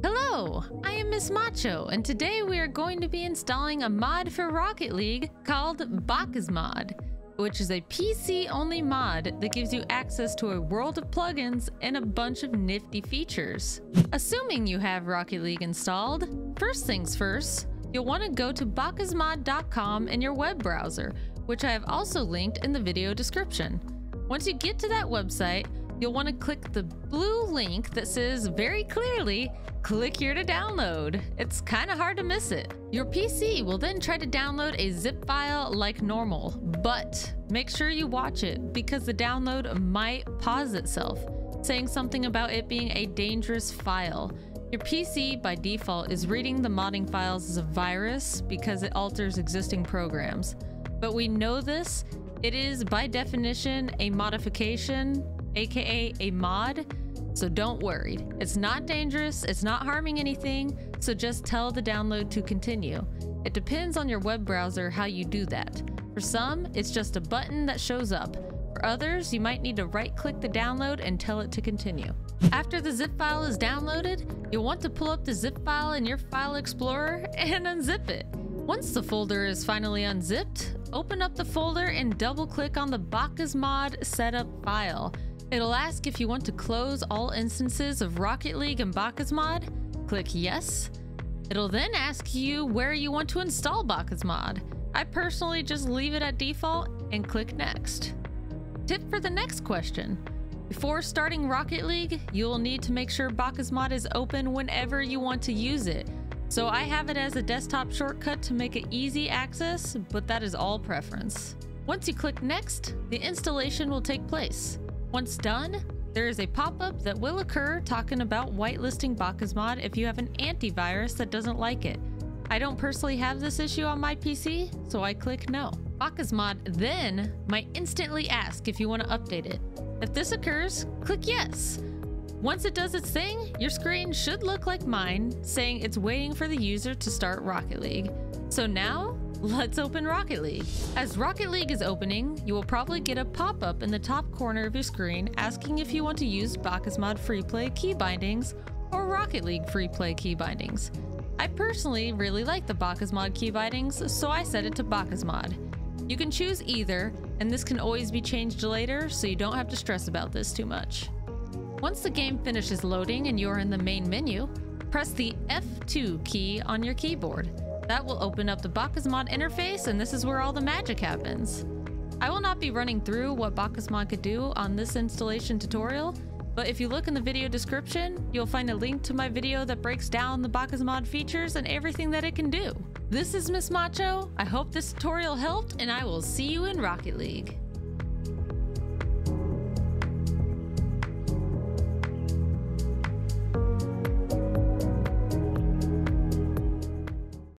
Hello, I am Miss Macho, and today we are going to be installing a mod for Rocket League called BakkesMod, which is a PC-only mod that gives you access to a world of plugins and a bunch of nifty features. Assuming you have Rocket League installed, first things first, you'll want to go to BakkesMod.com in your web browser, which I have also linked in the video description. Once you get to that website, you'll want to click the blue link that says very clearly, click here to download. It's kind of hard to miss it. Your PC will then try to download a zip file like normal, but make sure you watch it because the download might pause itself, saying something about it being a dangerous file. Your PC by default is reading the modding files as a virus because it alters existing programs. But we know this, it is by definition a modification, aka a mod, so don't worry. It's not dangerous, it's not harming anything, so just tell the download to continue. It depends on your web browser how you do that. For some, it's just a button that shows up. For others, you might need to right-click the download and tell it to continue. After the zip file is downloaded, you'll want to pull up the zip file in your file explorer and unzip it. Once the folder is finally unzipped, open up the folder and double-click on the BakkesMod setup file. It'll ask if you want to close all instances of Rocket League and BakkesMod. Click yes. It'll then ask you where you want to install BakkesMod. I personally just leave it at default and click next. Tip for the next question. Before starting Rocket League, you'll need to make sure BakkesMod is open whenever you want to use it. So I have it as a desktop shortcut to make it easy access, but that is all preference. Once you click next, the installation will take place. Once done, there is a pop-up that will occur talking about whitelisting BakkesMod if you have an antivirus that doesn't like it. I don't personally have this issue on my PC, so I click no. BakkesMod then might instantly ask if you want to update it. If this occurs, click yes. Once it does its thing, your screen should look like mine, saying it's waiting for the user to start Rocket League. So now, let's open Rocket League. As Rocket League is opening, you will probably get a pop-up in the top corner of your screen asking if you want to use BakkesMod free play key bindings or Rocket League free play key bindings. I personally really like the BakkesMod key bindings, so I set it to BakkesMod. You can choose either, and this can always be changed later, so you don't have to stress about this too much. Once the game finishes loading and you're in the main menu, press the F2 key on your keyboard. That will open up the BakkesMod interface, and this is where all the magic happens. I will not be running through what BakkesMod could do on this installation tutorial, but if you look in the video description, you'll find a link to my video that breaks down the BakkesMod features and everything that it can do. This is Miss Macho. I hope this tutorial helped, and I will see you in Rocket League.